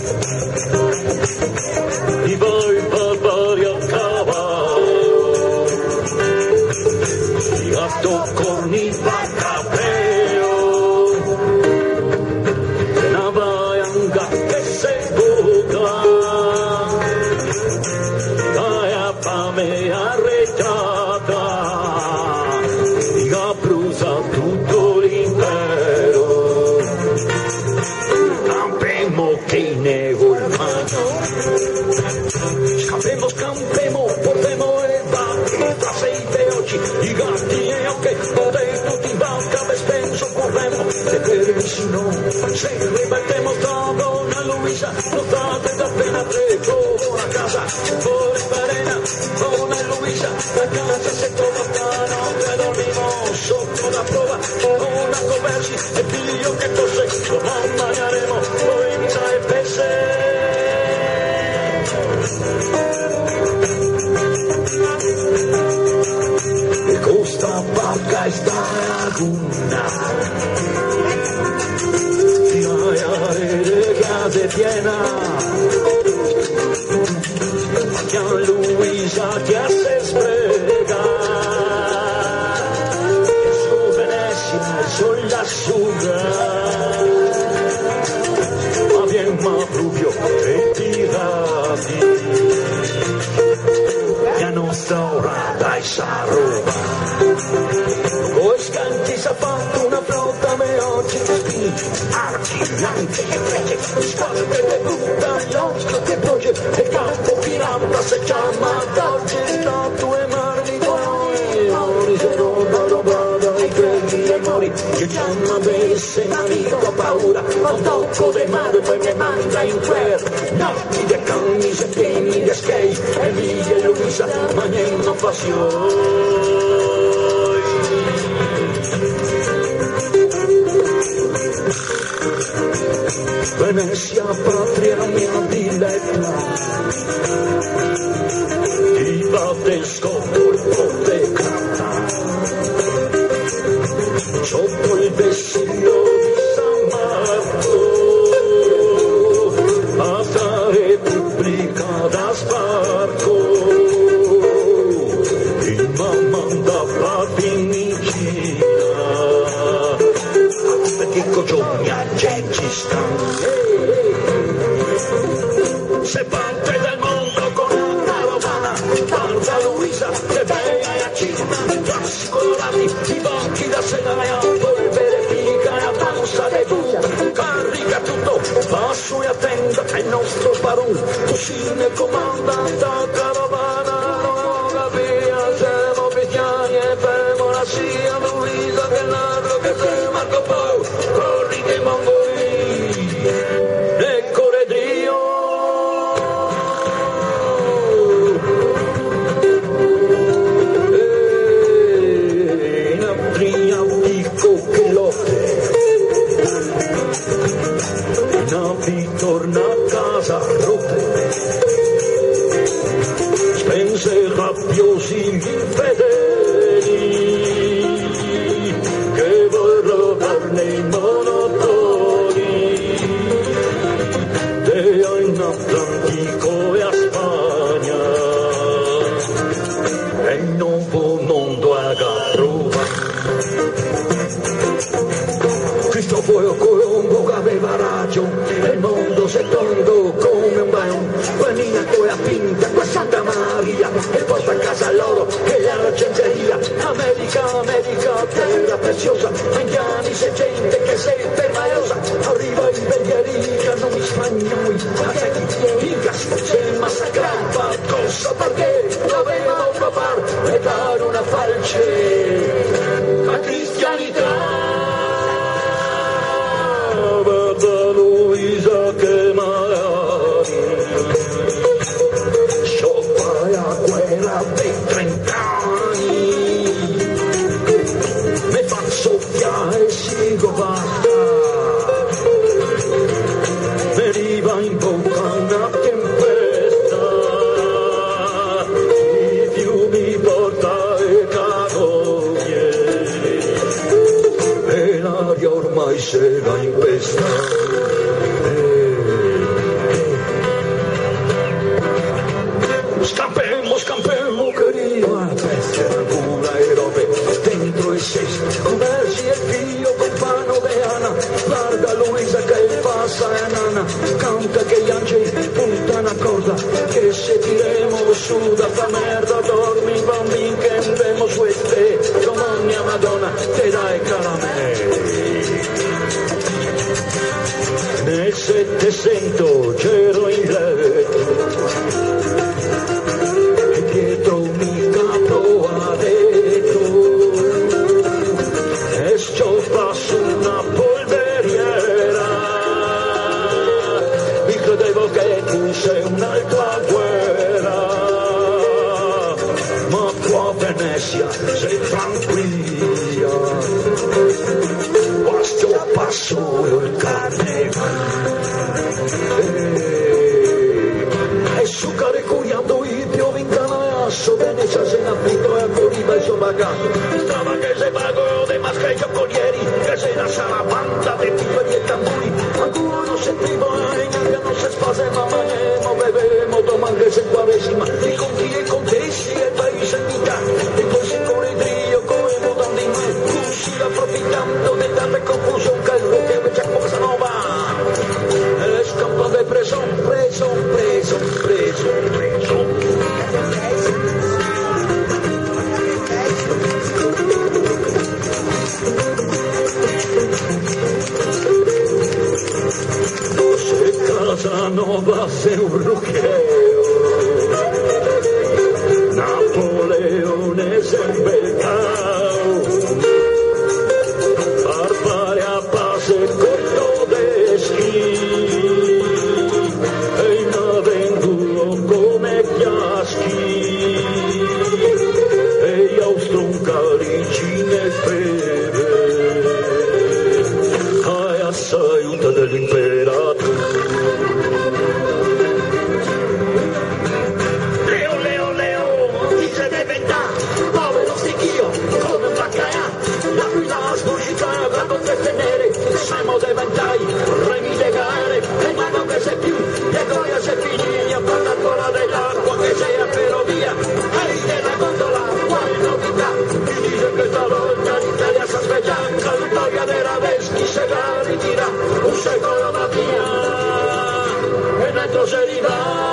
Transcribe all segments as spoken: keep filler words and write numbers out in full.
i voi barbari a cavallo, i gatto corni a capello, una vaianga che se buca, vai a fame arretrata, i brusa tutto l'impero, campemo che ne volmano, scampemo, scampemo, portemo e va, tra sei veloci, i gatti e occhi, potete tutti in banca, per spenso corremo, se per vicino, se ribaltemo sta donna Luisa, non state da appena preso, buona casa, fuori parena, donna Luisa, la casa se trova stanotte, dormimo sotto la prova, con a coverci, e figlio che cos'è, lo mangiaremo, poi pizza e pesce. E costa barca e sta laguna, fiare le case piena, chiama Luisa che se sprega, e su Venezia il sol l'asciuga, ma vien ma proprio e tirati, la nostra ora dai sa roba. Voi scanti s'ha fatto una flotta me oggi ti spini, archi, lanci e frecce, squadre che le butta, l'ostro che voce, e il campo pirata se chiama d'oggi, statue marmi colori, ori se roba roba dai credi e mori, che chiama besse marito a paura, al tocco dei mari poi mi manda in guerra, notti de cani se pieni de skei, e Emilia e Luisa, ma niente passione. Venezia, patria mia diletta, ti batte scotto il ponte canta, sotto il vessillo di San Marco, alta Repubblica da sbarco, il mamma da Parmigiana, perché cogioni a gente stanno. Se parte del mondo con una carovana, parla Luisa, che bella e accina, grassi colorati, i banchi da sedere, polvere fica e a danza de tu, carica tutto, va su e attenda, è il nostro baron, così ne comanda da carovana, non via, siamo cristiani e fermo la sia Luisa, che ladro che sei Marco Polo, corri che mongoli, ecco le Dio. Torna a casa rotte, spense rabbiosi infedeli, che vorrò darne i monopoli, dea in Atlantico e a Spagna, e il nuovo mondo a prova. Cristoforo Colombo che aveva ragione, il mondo si è tondo come un baon, panina con la pinta, qua Santa Maria, e porta a casa loro che l'argenteria, America, America, terra preziosa, indiani se gente che sei permaiosa, arriva in Belgheria, noi spagnoli, aztechi, incas, se massacrava, cosa perché dovevamo provare e dare una falce a cristianità. Luisa che magari sopra la guerra dei trent'anni mi fa soffiare e sigo basta, veniva in bocca una tempesta, i fiumi porta e cago canta che gli angeli puntano a corda, che se tiremo su da fa merda, dormi bambini che andemo su e te, come mia Madonna, te dai caramelle. Nel Settecento c'ero in letto e dietro mi capo ha detto e stoppa su una polveriera, mi credevo che tu sei un'altra guerra, ma qua a Venezia sei tranquilla, basta passo il carnevale e su carecuriando i piovi in canasso, Venezia se ne affitto e ancora il suo bagaglio, stava che se pago dei maschi giocolieri, che se la sarabanda dei piccoli e tamburi, ancora non sentivo e neanche non si spose, ma manemo, bevemo, domande se quaresima, i conti e contessi e il paese in vita, e poi si corre drio, come votando in me, così approfittando di tante confusioni, che lo che invece è cosa nuova, e scappando e preso, preso, preso, preso, preso. Se Casanova sei un ruccheo, Napoleone sempre il cao, per fare a pace con tedeschi, e in avventuro come chiaschi, e gli austro-ungarici ne beve, hai assai aiuto dell'imperatore. Leo, Leo, Leo, dice di ventà, povero sticchio, come un baccaia, la cui la sbucita, la conteste nere, siamo dei ventai, remi de gare, e ma non che sei più, e goia se finì, a porta ancora dell'acqua, che sei a ferrovia, e della gondola, quale novità, mi dice che stavolta l'Italia si aspetta, la vittoria dei Radeschi se la ritira, un secolo da via, e dentro se riva.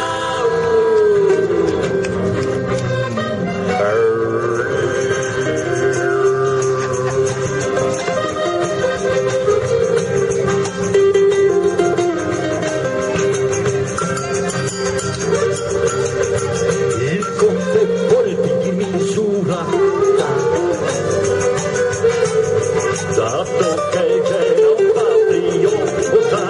Il conte Volpi di misura, dato che c'era un patriota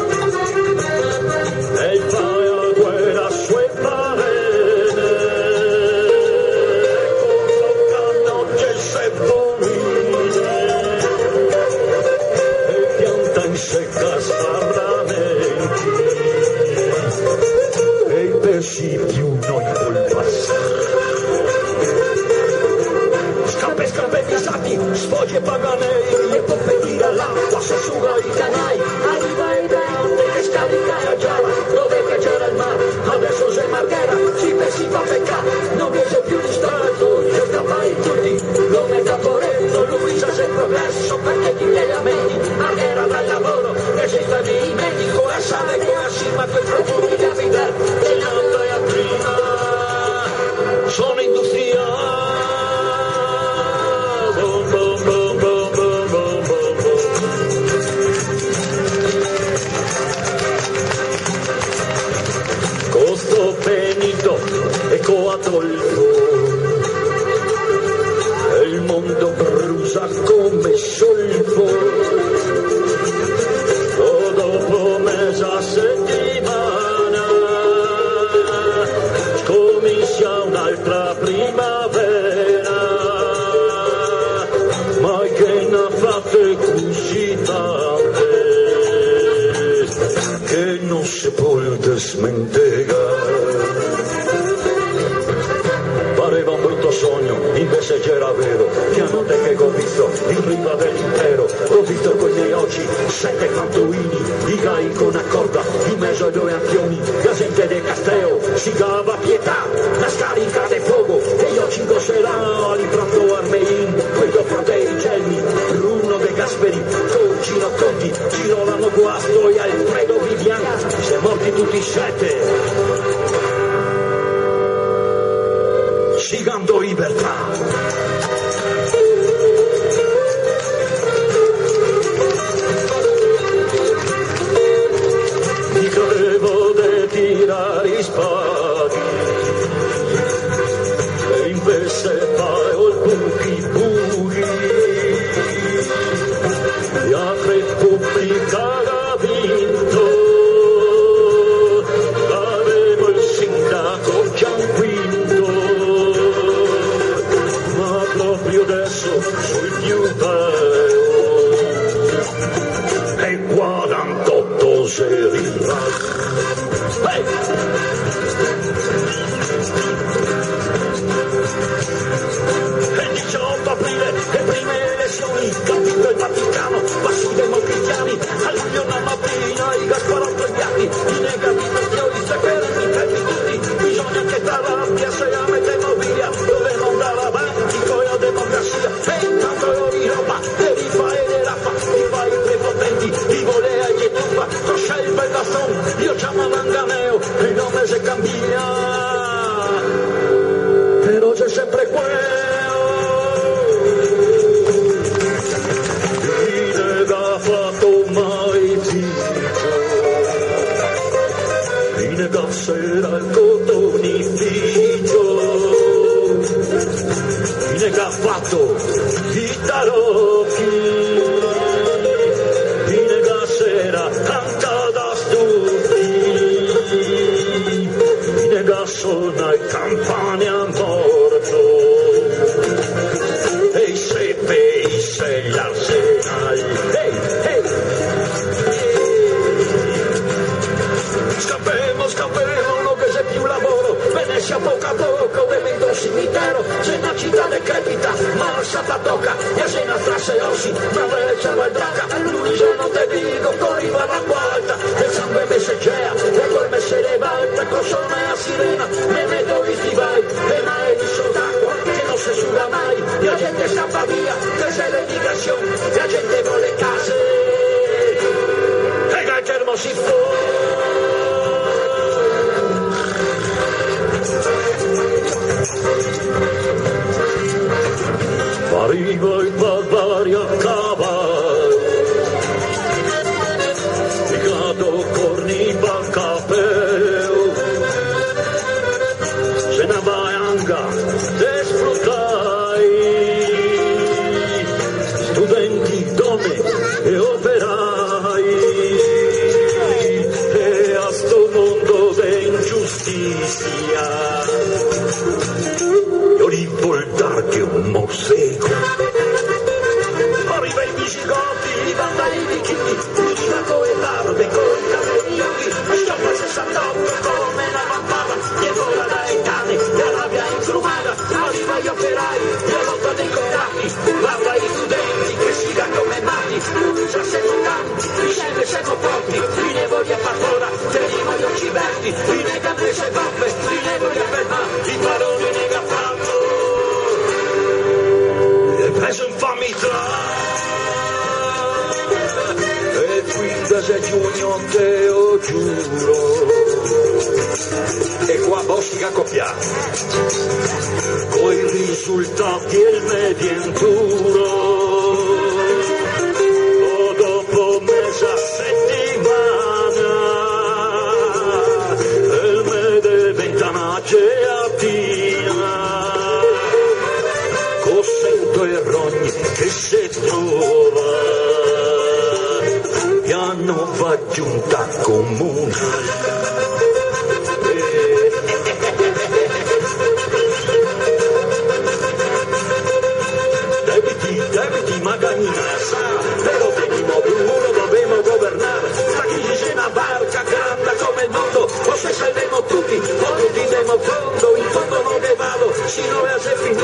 e fai a guerra sue parene, con canocce se bonine e pianta in secca sparlamenti e i pesci più non colpassa. Scappe, scappe, pisati, sfoggi e paganei, e pompeti dall'acqua, si asciuga i canai, arriva il vento che scarica a Giara, dove che c'era il mare, adesso sei Marghera, si pesci fa peccare, non riesce più di stato, io scappai tutti, come Caporetto, Luisa sei progresso, perché di lei a meni, Marghera dal lavoro, e sei famiglia, medico, e sale, che assima quei profumi da vita, e l'altro è a prima, sono industriale. Costo Benito e Coatolfo e il mondo brucia come solfo, o dopo mezza settimana comincia un'altra primavera, ma che ne fate così tante che non si può smentegare. Pareva un brutto sogno, invece c'era vero, piano te che ho visto in riva dell'impero, ho visto con i miei occhi sette fantuini, i gai con una corda, in mezzo ai due anchioni, la gente del Casteo si dava pietà, la scarica del fuoco, e io ci ingosserò all'impronto Armein, poi dopo dei Gelmi, Bruno De Gasperi, con Gino Conti, Girolamo Guasto e Alfredo Vivi. anziani, siamo morti tutti sette. Sigando libertà. Credevo di tirare i spaghi e invece fai il buchi buchi e la Repubblica ha vinto, avevo il sindaco già vinto, ma proprio adesso sul più bello e quarantotto seri. Hey! E diciotto aprile, le prime elezioni, capito il Vaticano, passi democristiani, a luglio una mattina i Gasparotto e Bianchi, i negativi se per i tutti, bisogna che da rabbia se la mettiamo via, dovremmo andare avanti con la democrazia, e intanto io di roba, devi fare le raffa, ti fai i prepotenti, ti volea e che tuffa, tu scegli il bastone, io chiamo Manganeo, il nome si cambia, però c'è sempre quello. Chi ne ha fatto mai zitto, chi ne casserà il cotonificio, chi ne ha fatto i tarocchi, chi ne casserà tanta da suona i campani a morto e i seppe e se gli arsenali hey, hey. Scappemo, scappemo, non che c'è più lavoro, Venezia poco a poco diventa un cimitero, c'è una città decrepita ma lasciata tocca e se una trasse ossi ma Venezia va il dracca, lui se non te dico corriva la volta il sangue messaggea e col messere valta cosone a sirena me vedo i stivali e mai di sott'acqua che non si suda mai, la gente scappa via che c'è l'emigrazione, la gente vuole case e dal termo si fu. Arriva il barbario a cavallo, pigliato corni a capello, se ne vai anga e sfruttai, studenti, donne e operai, e a sto mondo d'ingiustizia. Io li vuol dar che un morsego. Arriva i visigoti, i vandali, i vichinghi, il sciacco e barbe con i capelli lunghi, stoppa sessantotto come una vampata, che vola dai cani, la rabbia infrumata, arriva gli operai, la lotta dei contratti, guarda i studenti che si dà come matti, già siamo tanti, insieme siamo pochi, li ne voglio far fuori, teniamo gli occidenti, li nega le sue bombe, li ne voglio fermare, i paroli nega fatto. Preso infamità e quindici di giugno te lo giuro e qua Bostica accoppiato coi risultati e il medienturo o dopo mezza settimana il me diventa una gelatina e rogni che si trova e a nuova giunta comunale. Debiti, debiti, magari però venimo Bruno, dobbiamo governare, la crisi è una barca grande come il mondo, o se salvemo tutti, o non diremo fondo, in fondo non ne vado, sino a se finire.